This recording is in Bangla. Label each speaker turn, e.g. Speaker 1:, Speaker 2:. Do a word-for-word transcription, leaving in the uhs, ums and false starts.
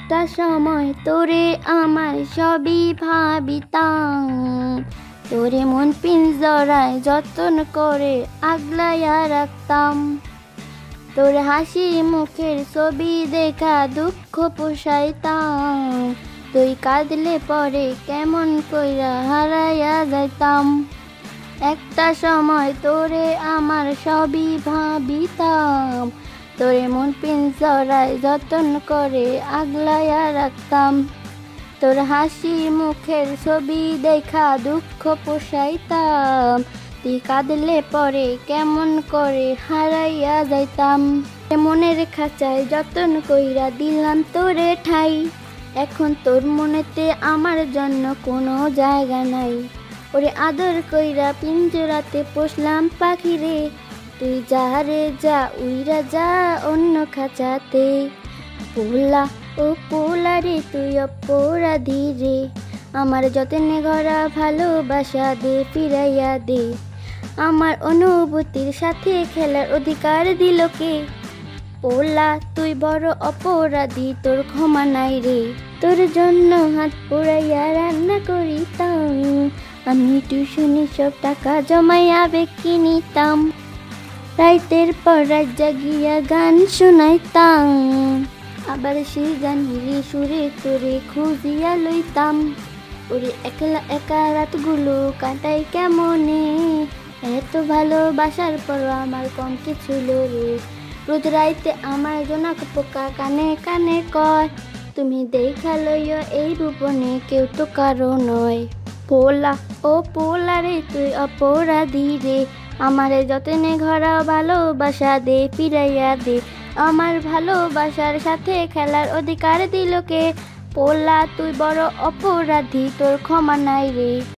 Speaker 1: একটা সময় তোরে আমার সবই ভাবিতাম, তোরে মন পিঞ্জরায় যত্ন করে আগলাইয়া রাখতাম। তোর হাসি মুখের ছবি দেখা দুঃখ পোষাইতাম, তুই কাঁদলে পরে কেমন কইরা হারাইয়া যাইতাম। একটা সময় তোরে আমার সবই ভাবিতাম, তোরে মন পিঞ্জরায় যত্ন করে আগলাইয়া রাখতাম। তোর হাসি মুখের ছবি দেখা দুঃখ পোষাইতাম, তুই কাঁদলে পরে কেমন করে হারাইয়া যাইতাম। মনের খাঁচায় যত্ন কইরা দিলাম তোরে ঠাই, এখন তোর মনেতে আমার জন্য কোনো জায়গা নাই। ওরে আদর কইরা পিঞ্জরাতে পোষলাম পাখি রে, তুই যা রে যা উইরা যা অন্য খাঁচাতে। পোলা ও পোলা রে তুই অপরাধী রে, আমার যতনে গড়া ভালোবাসা দে ফিরাইয়া দে। আমার অনুভূতির সাথে খেলার অধিকার দিল কে? পোলা তুই বড় অপরাধী, তোর ক্ষমা নাই রে। তোর জন্য হাত পোড়াইয়া রান্না করিতাম, আমি টিউশনি সব টাকা জমাইয়া বেগ কিনিতাম। রাইতের পর রাত জাগিয়া গান শোনাইতাম, আবার সেই গান হিরে সুরে তোরে খুঁজিয়া লইতাম। ওরে একলা একা রাতগুলো কাটাই কেমনে, এত ভালোবাসার পর আমার কম কি ছিল রে। রোজ রাইতে আমার জনক পোকা কানে কানে কয়, তুমি দেখা লইও এই রূপনে কেউ তো কারো নয়। পোলা ও পোলা রে তুই অপরাধী রে, আমারে যতনে ঘরা ভালোবাসা দে ফিরাইয়া দে। আমার ভালোবাসার সাথে খেলার অধিকার দিল কে? পোলা তুই বড় অপরাধী, তোর ক্ষমা নাই রে।